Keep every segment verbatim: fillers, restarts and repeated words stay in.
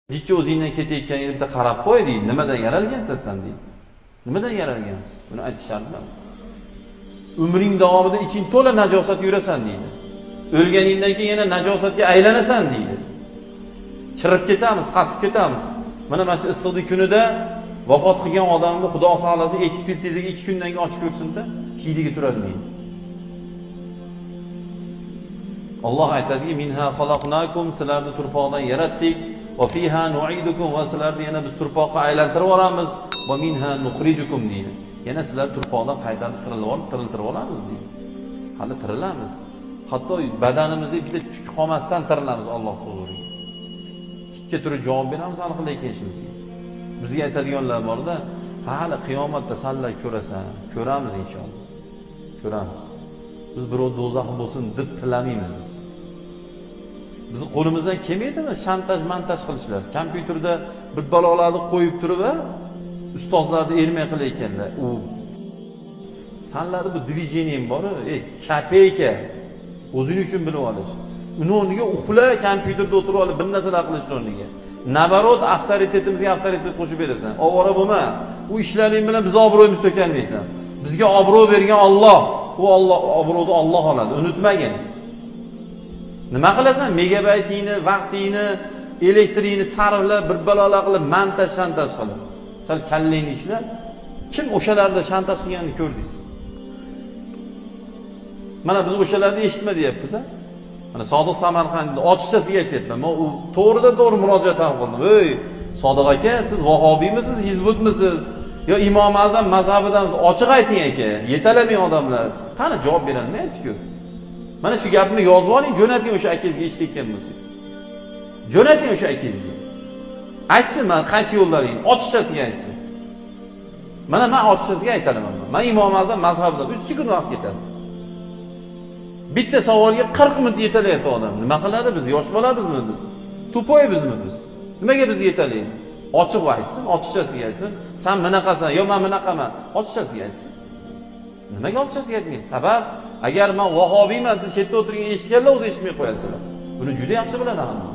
Necha o'zingdan ketayotgan yerda qarab qo'y deydi. Nimadan yaralgansan sen deydi. Nimadan yaralgansiz? Buni aytish shart emas. Umring davomida iching to'la najosat yurasan deydi. O'lganingdan keyin yana najosatga aylanasan deydi. Chirib ketamiz, sasib ketamiz. Mana mana shu issiqlik kunida vafot qilgan odamni Xudo saqlasin ekspertizaga ikki kundan keyin ochib ko'rsin-da, hidigi turolmaydi. Alloh aytadiki: "Minha xalaqnakum", sizlarni turpoqdan yaratdik. "Va fiha nu'idukum", va sizlarni yana biz turpoqqa aylantirib olamiz. "Va minha nukhrijukum", deydi. Yana sizlar turpoqdan qaytarib tirilib olib, tiriltirib olamiz deydi. Hali tirilamiz. Hatto badanimizda bitta tuk qolmasdan tirilamiz Alloh huzuriga. Tikka turib javob beramiz hali qilayotgan ishimizga. Bizga aytadiganlar borda, hali qiyomatda sanlar ko'rasan, ko'ramiz inshaalloh. Ko'ramiz. Biz birov do'zax bo'lsin deb tilamaymiz biz. Biz qo'limizdan kelmaydimi shantaj, montaj qilishlar. Kompyuterda bir balolarni qo'yib turib, ustozlarni ermay qilayotganlar. U sanlarda bu dvijeniyam bor, ey, kapeyka. O'zing uchun bilib olish. Uni o'rniga uxla, kompyuterda o'tirib olib bir narsalar qilishni o'rniga. Nabarot avtoritetimizga avtoritet qo'shib berasan. Ovora bo'lma. U ishlaring bilan biz obro'yimizni to'kalmaysan. Bizga obro' bergan Alloh. U Alloh obro'ni Alloh oladi. Unutmagin. Nima qilasan? Megabaytingni, vaqtingni, elektringni sarflab, bir balolar qilib, montaj, shantaj qilib. Sal kallangni ishlat. Kim o'shalarda shantaj qilganini ko'rdingiz? Mana biz o'shalarni eshitma deyapmiz, ha? Mana Sodiq Samarqandni ochiqchasiga aytyapman. Men u to'g'ridan to'g'ri murojaat ham qildim. "Ey, Sodiq aka, siz vahobiymisiniz, hizbutmisiz? Yo Imom Azam mazhabidan ochiq ayting aka. Yetalamang odamlar." Qani javob berolmayapti-ku. Mana shu gapni yozib oling, jo'nating o'sha akangizga eshitgan bo'lsangiz. Jo'nating o'sha akangizga. Aytsin, men qaysi yo'llaring, ochiqchasiga aytsin. Mana men ochiqchasiga aytalaman. Men Imom Azam mazhabidan uch sekund vaqt ketadi. Bitta savolga qirq minut yetalayapti odam. Nima qiladi biz? Yosh bolamizmi biz? Tupoy bizmi biz? Nimaga biz yetalaydi? Ochiq aytsin, ochiqchasiga aytsin. Sen bunaqasan, yo men bunaqaman. Ochiqchasiga aytsin. Nimaga ochiqchasiga aytmaydi? Sabab, agar men vahobiyman, siz chetda o'tirgan eshitganlar o'zi eshitmay qo'yasizlar. Buni juda yaxshi biladi hamma.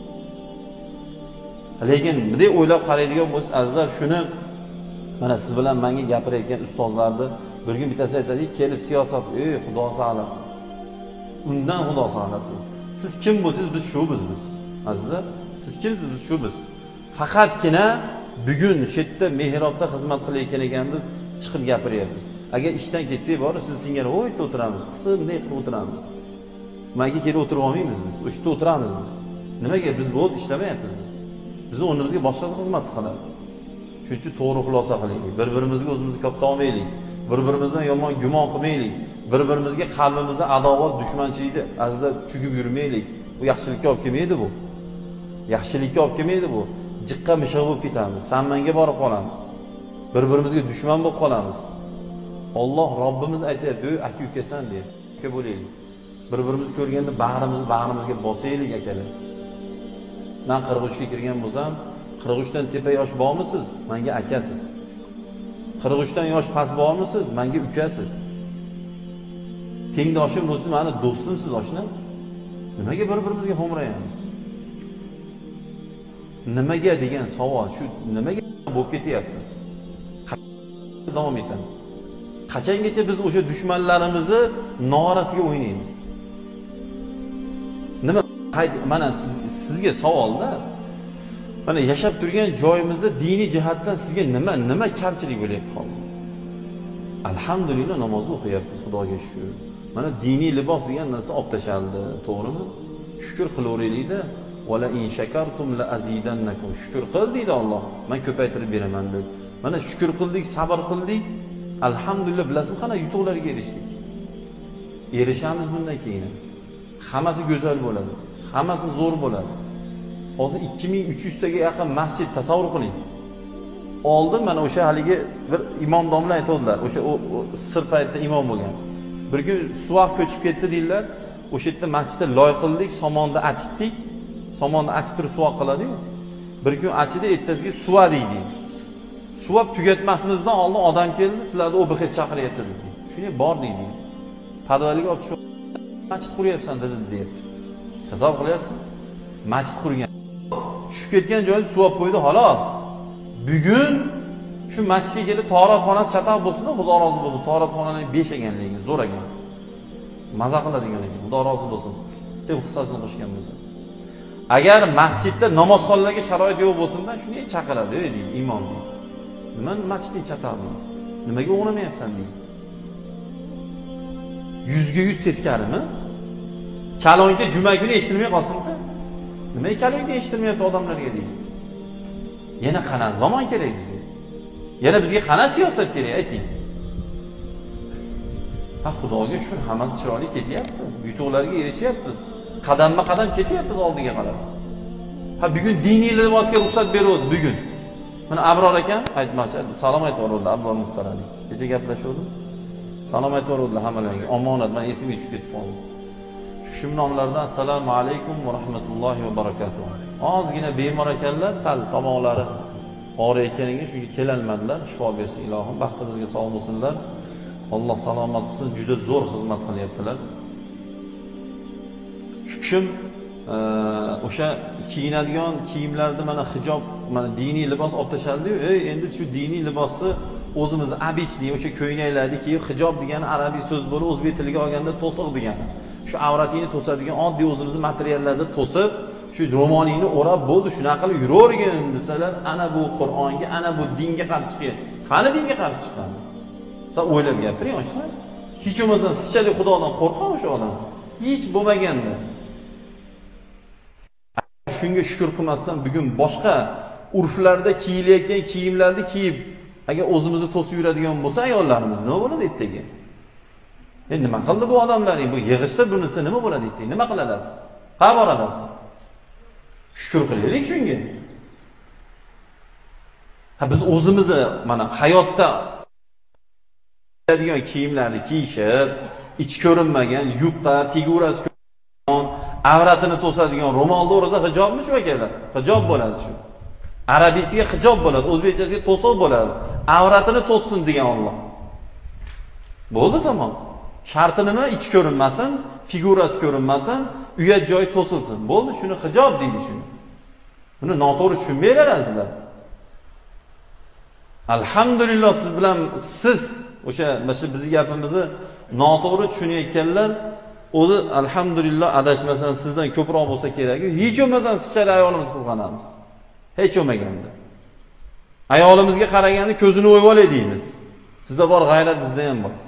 Lekin bunday o'ylab qaraydigan bo'lsa, azizlar, shuni mana siz bilan menga gapirayotgan ustozlarni bir kun bittasi aytadiki, kelib siyosat, ey, Xudo saqlasin. Undan Xudo saqlasin. Siz kim bo'lsangiz, biz shu biz biz. Azizlar, siz kimsiz, biz shu biz. Faqatgina bugun chetda mehrobda xizmat qilayotgan ekanmiz, chiqib gapiryapmiz. Agar ishdan ketsak bor, siz singari o'yda o'tiramiz, qisib bunday qilib o'tiramiz. Menga kelib o'tirib olmaymiz biz, o'sha yerda o'tiramiz biz. Nimaga biz bo'lib ishlamayapmiz biz? Biz o'rnimizga boshqasi xizmat qiladi. Shuning uchun to'g'ri xulosa qilaylik. Bir-birimizga o'zimizni kopta olmaylik. Bir-birimizdan yomon gumon qilmaylik. Bir-birimizga qalbimizda adovat, dushmanchilikni azizlar chugib yurmaylik. Bu yaxshilikka olib kelmaydi bu. Yaxshilikka olib kelmaydi bu. Jiqqa mishiq bo'lib ketamiz, samanga borib qolamiz. Bir-birimizga dushman bo'lib qolamiz. Alloh Robbimiz aytayapti, "Ey aka-ukasan" deydi. Uka bo'laylik. Bir-birimizni ko'rganda bag'rimizni bag'rimizga bosaylik akalar. Men qirq uchga kirgan bo'lsam, qirq uchdan tepa yosh bormisiz? Menga akasiz. qirq uchdan yosh past bormisiz? Menga ukasiz. Tengdoshim bo'lsa, meni do'stimsiz, oshna. Nimaga bir-birimizga ho'mrayamiz? Nimaga degan savol, shu nimaga bo'lib ketyapmiz? Davom etamiz. Qachongacha biz o'sha dushmanlarimizni norasiga o'ynaymiz? Nima? Mana siz, sizga savolda, mana yashab turgan joyimizda diniy jihatdan sizga nima nima kamchilik bo'lyapti hozir? Alhamdulillah namozni o'qiyapmiz, Xudoga shukr. Mana diniy libos degan narsa olib tashaldi, to'g'rimi? Shukr qilaveraylik-da. "Wala in shakartum la azidannakum." Shukr qil deydi Alloh. Men ko'paytirib beraman deb. Mana shukr qildik, sabr qildik. Alhamdulillah, bilasizmi, qana yutuqlarga erishdik. Erishamiz bundan keyin. Hammasi go'zal bo'ladi. Hammasi zo'r bo'ladi. Hozir ikki ming uch yuz taga yaqin masjid tasavvur qiling. Oldin mana o'sha haligi bir imom domla aytadilar, o'sha o sir paytda imom bo'lgan. Bir kun suvoq ko'chib ketdi deydilar. O'sha yerda masjidda loy qildik, somonda achitdik. Somonni achib turib suvoq qiladi-ku. Bir kun achidi, ertasiga suva deydi. Suvab tugatmasimizdan oldin odam keldi, sizlarni O B X chaqiryapti dedi. Shunga bor deydi. Podvalga olib chiqib masjid quryapsan dedi deyapti. Tasavvur qilyapsiz? Masjid qurgan. tushib ketgan joyni suv olib qo'ydi, xolos. Bugun shu masjidga kelib toratxonasi chatoq bo'lsin-da, Xudo rozi bo'lsin. Toratxonaning besh ekanligi zo'r ekan. Maza qiladigan ekan. Xudo rozi bo'lsin. Kim hissasini qo'shgan bo'lsa. Agar masjidda namozxonlarga sharoit yo'q bo'lsa-da, shunga chaqiradi, deydi imom. Nima masjidni chataqmi? Nimaga o'g'namayapsan deydi. yuzga yuz teskarimi? Kalonga juma kuni eshitilmay qolsin-da. Nimaga kalonga eshitilmayapti odamlarga deydi. Yana qana zamon kerak bizga. Yana bizga qana siyosat kerak, ayting. Ha, Xudoga shukr, hammasi chiroyli ketyapti. Yutuqlarga erishyapmiz. Qadamma-qadam ketyapmiz oldiga qarab. Ha, bugun diniy libosga ruxsat beruvdi bugun. Mana Abror akam aytmoqchi, salom aytvordi Abror muhtarani. Kecha gaplashuvdim. Salom aytvordi hammalarga. Omonat, men esimga tushib ketib qoldi. Shu nomlardan assalomu alaykum va rahmatullohi va barakatuh. Ozgina bemor ekanlar, sal tomoqlari og'riyotganiga shunga kelolmadilar. Shifo bersin ilohim, baxtimizga sog' bo'lsinlar. Alloh salomat qilsin, juda zo'r xizmat qilyaptilar. Shu kishim o'sha kiyinadigan kiyimlarni mana hijob, mana diniy libos olib tashladi-yu, ey endi shu diniy libosni o'zimizni abichli o'sha ko'ylaklarni kiyib, hijob degani arabiy so'z bo'lib, o'zbek tiliga olganda to'siq degani. Shu avratingni to'sadigan oddiy o'zimizni materiallarda to'sib, shu ro'molingni o'rab bo'ldi, shunaqa qilib yuravergin desalar, ana bu Qur'onga, ana bu dinga qarshi chiqadi. Qani dinga qarshi chiqadi? Siz o'ylab gapiring, yoshlar. Hech bo'lmasa sizchalik Xudodan qo'rqadi o'sha odam. Hech bo'lmaganda. Shunga shukr qilmasdan bugun boshqa urflarda kiyilayotgan kiyimlarni kiyib, agar o'zimizni to'sib yuradigan bo'lsa ayollarimiz nima bo'ladi ertaga? Endi nima qildi bu odamlaring? Bu yig'ishda bunisi nima bo'ladi ertaga? Nima qilasiz? Qa borasiz? Shukr qilaylik shunga. Ha, biz o'zimizni mana hayotda kiyadigan kiyimlarni kiyishib, ich ko'rinmagan, yupqa, figurasi avratini to'sadigan ro'molni o'rasa hijobmi shu akalar? Hijob bo'ladi shu. Arabiysiga hijob bo'ladi, o'zbekchasiga to'siq bo'ladi. Avratini to'ssin degan Alloh. Bo'ldi, tamom. Sharti nima? Ich ko'rinmasin, figurasi ko'rinmasin, uyat joyi to'silsin. Bo'ldi, shuni hijob deydi shuni. Buni noto'g'ri tushunmaylarsizlar. Alhamdulillah siz bilan siz o'sha mana bizning gapimizni noto'g'ri tushunayotganlar o'zi alhamdulillah adashmasam sizdan ko'proq bo'lsa kerak. Hech bo'lmasa sizchalik ayolimiz qizg'anamiz. Hech bo'lmaganda. Ayolimizga qaraganda ko'zini o'yib olay deymiz. Sizda bor g'ayrat, bizda ham bor.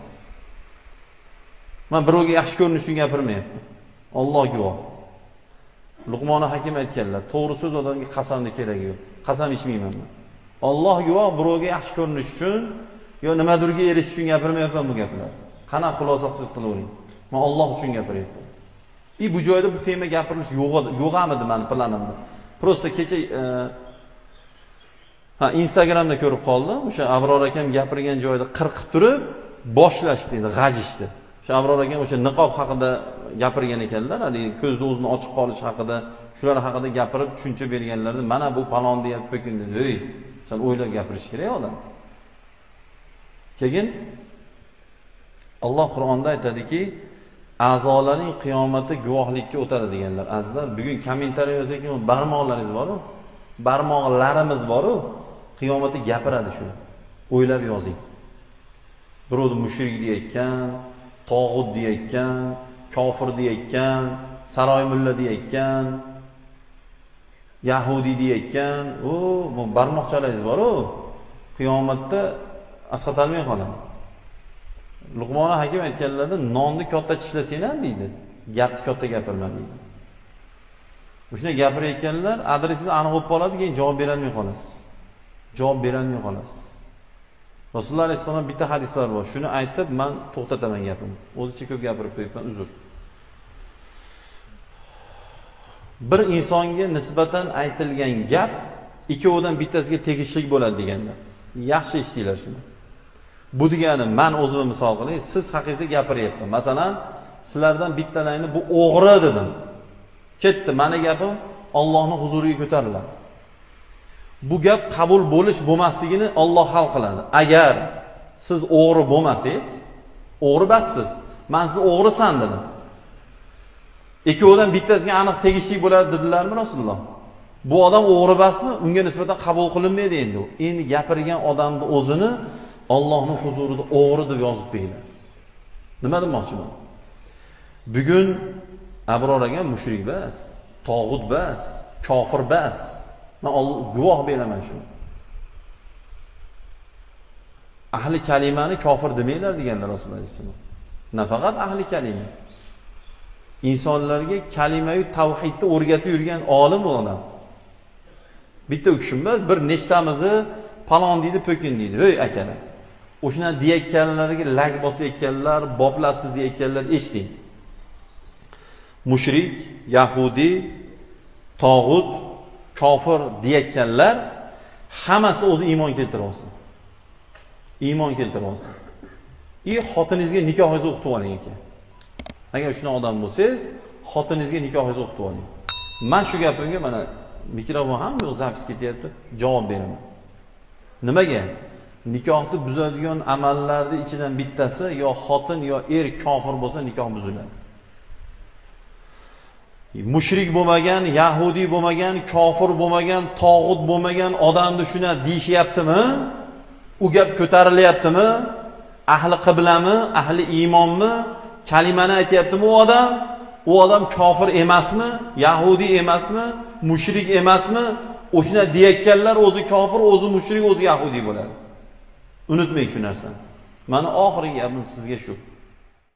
Men birovga yaxshi ko'rinish uchun gapirmayapman. Alloh guvoh. Luqmon Hakim aytganlar, to'g'ri so'z odamga qasamni keragi yo'q. Qasam ichmayman men. Alloh guvoh, birovga yaxshi ko'rinish uchun yo nimadirga erishish uchun gapirmayapman bu gaplar. Qana xulosa siz qilavering. Men Alloh uchun gapiryapman. I bu joyda bu tema gapirilish yo'q yo'qamidi meni planimda. Prosta kecha e, ha Instagramda ko'rib qoldim. O'sha Abror akam gapirgan joyda qirqib turib boshlashib dedi, g'ajishdi. O'sha Abror akam o'sha niqob haqida gapirgan ekanlar, hali ko'zni o'zini ochiq qolish haqida, shular haqida gapirib tushuncha berganlarida mana bu palon deyapti ekan dedi. Ey, sen o'ylab gapirish kerak odam. Keyin Alloh Qur'onda aytadiki, a'zolaring qiyomatda guvohlikka o'tadi deganlar. Azizlar, bugun kommentariy yozayotgan barmoqlaringiz bor-ku? Barmoqlarimiz bor-ku? Qiyomatda gapiradi shuni. O'ylab yozing. Birovni mushrik deyotgan, tog'ut deyotgan, kofir deyotgan, saroy mulla deyotgan, yahudi deyotgan, o, bu barmoqchalaringiz bor-ku? Qiyomatda asqatalmay qoladi. Luqmon Hakim aytganlarida nonni katta tishlasang ham deydi, gapni katta gapirma deydi. Shunday gapirayotganlar adresingizni aniq olib qoladi, keyin javob bera olmay qolasiz. Javob bera olmay qolasiz. Rasululloh alayhisolam bitta hadislar bor. Shuni aytib, men to'xtataman gapimni. O'zicha ko'p gapirib qo'yibman, uzr. Bir insonga nisbatan aytilgan gap ikkovidan bittasiga tegishli bo'ladi deganlar. Yaxshi eshitinglar shuni. Bu degani men o'zimni misol qilay, siz haqingizda gapiryapman. Masalan, sizlardan bittalarini bu o'g'ri dedim. Ketdi, meni gapim Allohning huzuriga ko'tariladi. Bu gap qabul bo'lish bo'lmasligini Alloh hal qiladi. Agar siz o'g'ri bo'lmasangiz, o'g'ri bassiz. Men sizni o'g'risan dedim. Ikkovidan bittasiga aniq tegishli bo'ladi dedilarmi Rasululloh? Bu odam o'g'ri emasmi? Unga nisbatan qabul qilinmaydi endi u. Endi gapirgan odamni o'zini Allohning huzurida o'g'ri deb yozib qo'yiladi. Nima demoqchiman? Bugun Abror aka mushrik emas, tog'ut emas, kofir emas. Men guvoh beraman shuni. Ahli kalimani kofir demanglar deganlar Rasululloh alayhisalom. Nafaqat ahli kalima. İnsonlarga kalima-yu tavhidni o'rgatib yurgan olim u odam. Bitta kishi emas, bir nechtamizni palon deydi, po'kin deydi. Hey akalar. O'shuna deyotganlarga lag bosayotganlar, boplabsiz deyotganlar eshiting. Mushrik, yahudi, tog'ut, kofir deyotganlar hammasi o'zi iymon keltirib olsin. Iymon keltirib olsin. I xotiningizga nikohingizni o'qitib oling ekan. Agar shuna odam bo'lsangiz, xotiningizga nikohingizni o'qitib oling. Men shu gapimga mana mikrofon ham yo'q, zapis ketyapti, javob beraman. Nimaga? Nikohni buzadigan amallarning ichidan bittasi yo xotin yo er kofir bo'lsa nikoh buziladi. Mushrik bo'lmagan, yahudi bo'lmagan, kofir bo'lmagan, tog'ut bo'lmagan odamni shuna deyishyaptimi? U gap ko'tarilyaptimi? Ahli qiblami, ahli iymonmi? Kalimani aytayaptimi u odam? U odam kofir emasmi? Yahudi emasmi? Mushrik emasmi? O'shuna deyotganlar o'zi kofir, o'zi mushrik, o'zi yahudi bo'ladi. Unutmang shu narsani. Mana oxirgi gapim sizga shu.